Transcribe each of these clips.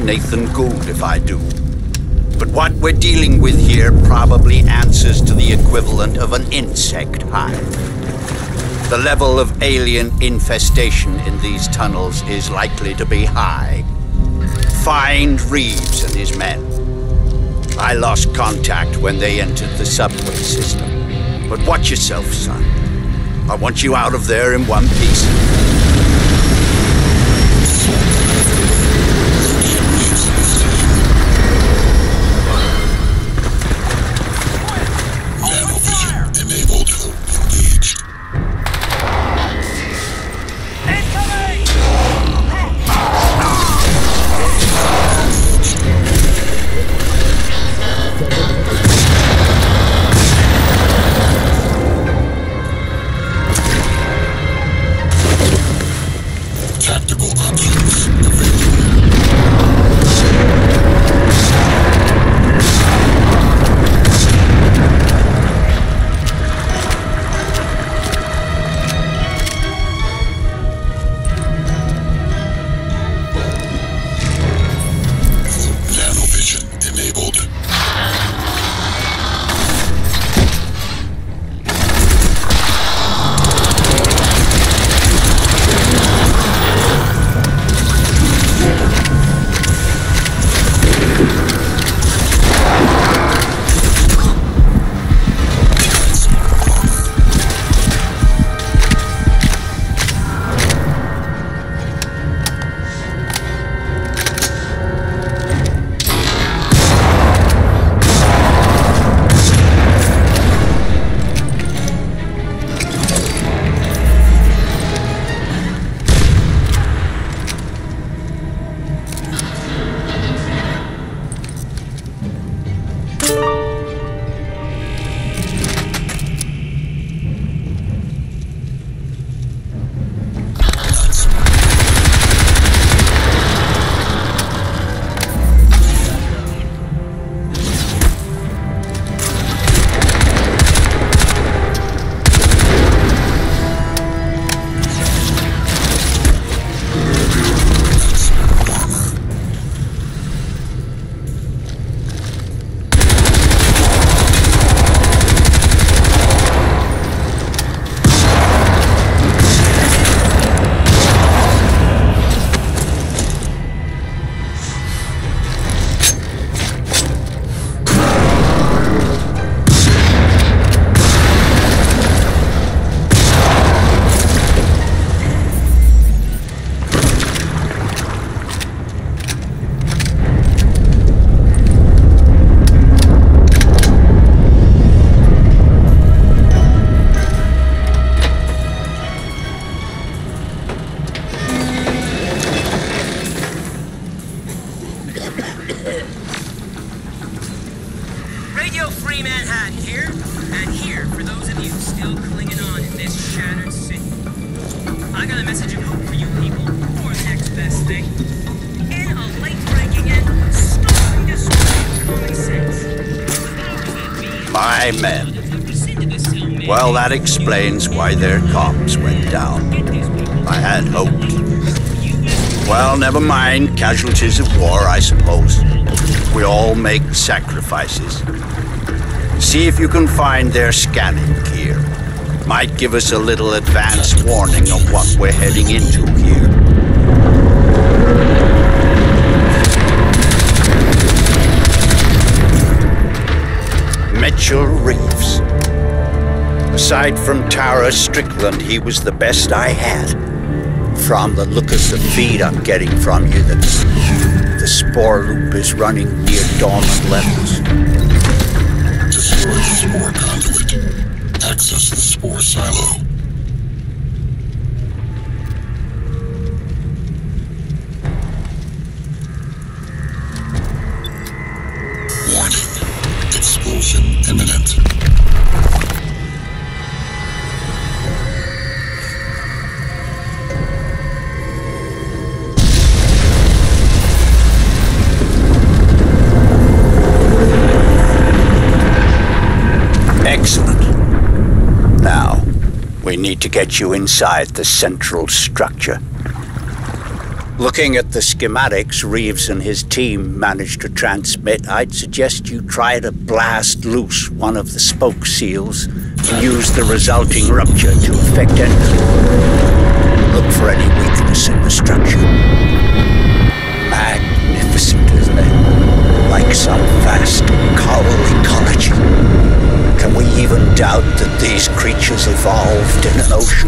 Nathan Gould if I do. But what we're dealing with here probably answers to the equivalent of an insect hive. The level of alien infestation in these tunnels is likely to be high. Find Reeves and his men. I lost contact when they entered the subway system. But watch yourself, son. I want you out of there in one piece. My men. Well, that explains why their comms went down. I had hoped. Well, never mind. Casualties of war, I suppose. We all make sacrifices. See if you can find their scanning gear. Might give us a little advance warning of what we're heading into here. Mitchell Reeves. Aside from Tara Strickland, he was the best I had. From the look of the feed I'm getting from you, the spore loop is running near dormant levels. Destroy the spore conduit. Access the spore silo. Warning. Explosion imminent. Excellent. Now, we need to get you inside the central structure. Looking at the schematics Reeves and his team managed to transmit, I'd suggest you try to blast loose one of the spoke seals and use the resulting rupture to effect entry. Look for any weakness in the structure. Magnificent, isn't it? Like some vast coral ecology. Can we even doubt that these creatures evolved in an ocean?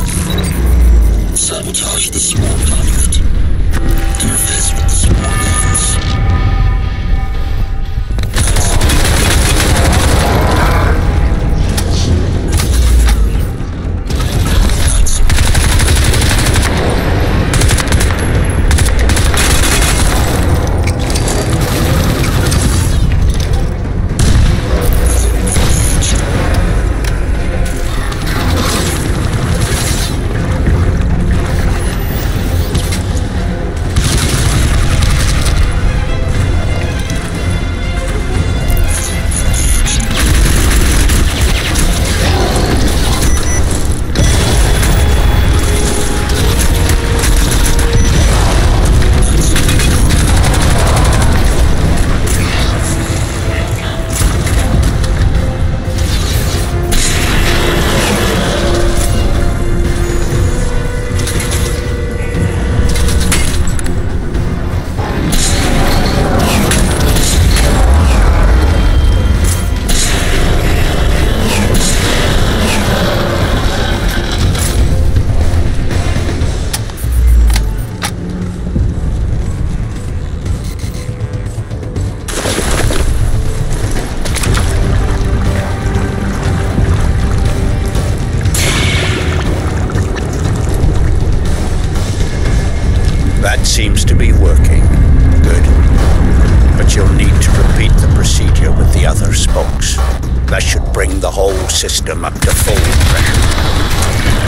Sabotage the spore conduit. Interface with the spore guns. Seems to be working. Good. But you'll need to repeat the procedure with the other spokes. That should bring the whole system up to full pressure.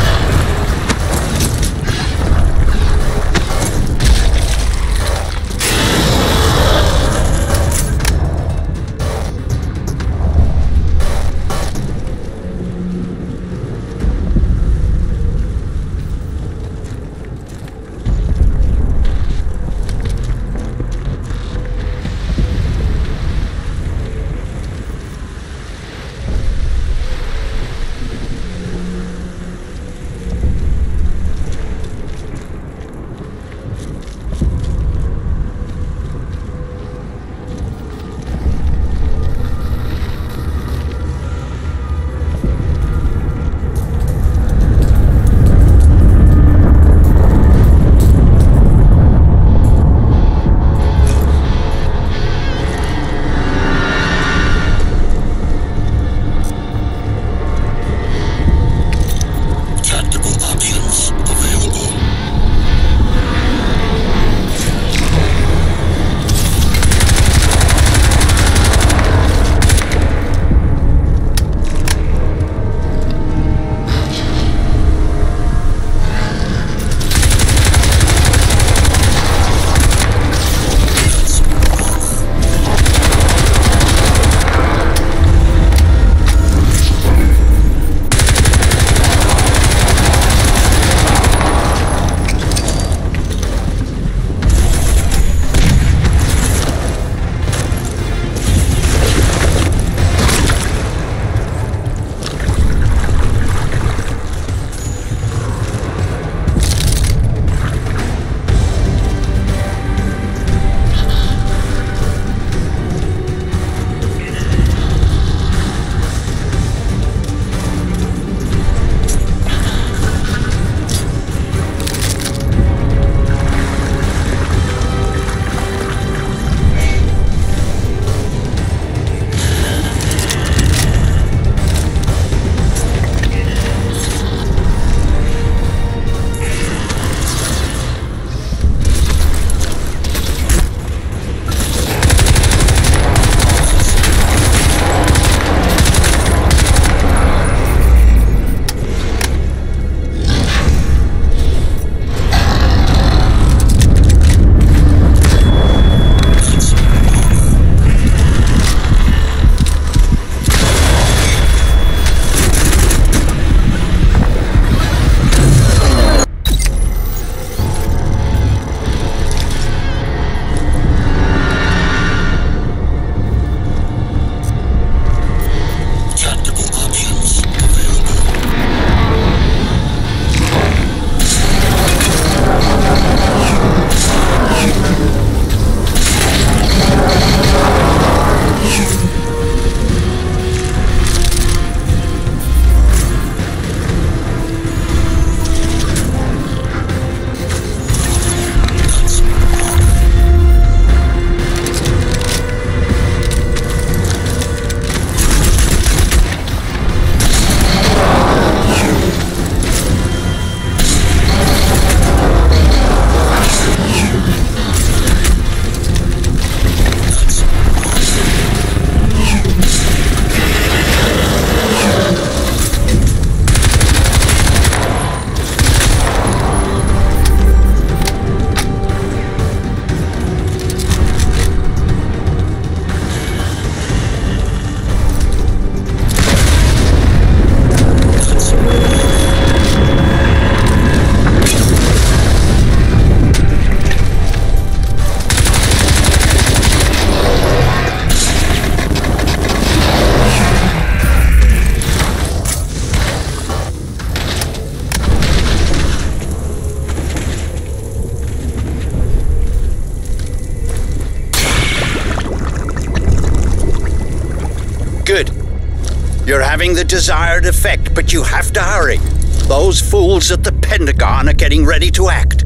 having the desired effect, but you have to hurry. Those fools at the Pentagon are getting ready to act.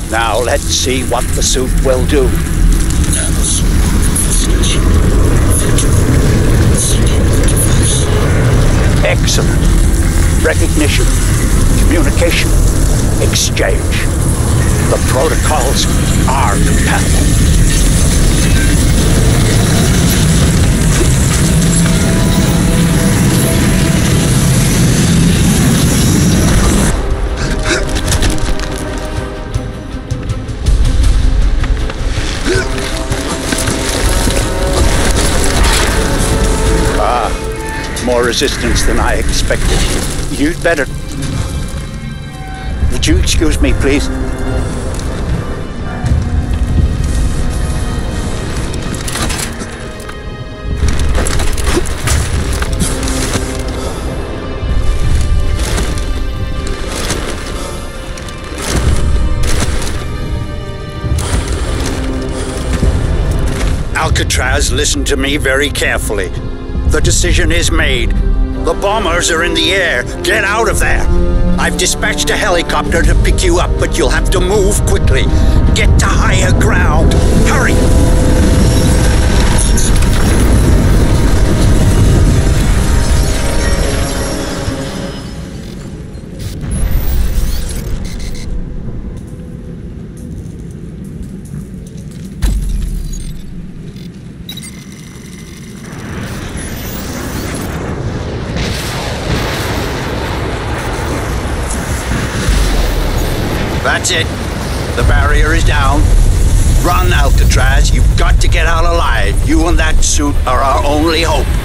Now let's see what the suit will do. Nanosuit infestation. Singular device. Excellent. Recognition, communication, exchange. The protocols are compatible. More resistance than I expected. You'd better... Would you excuse me, please? Alcatraz, listen to me very carefully. The decision is made. The bombers are in the air. Get out of there. I've dispatched a helicopter to pick you up, but you'll have to move quickly. Get to higher ground. Hurry! That's it. The barrier is down. Run, Alcatraz. You've got to get out alive. You and that suit are our only hope.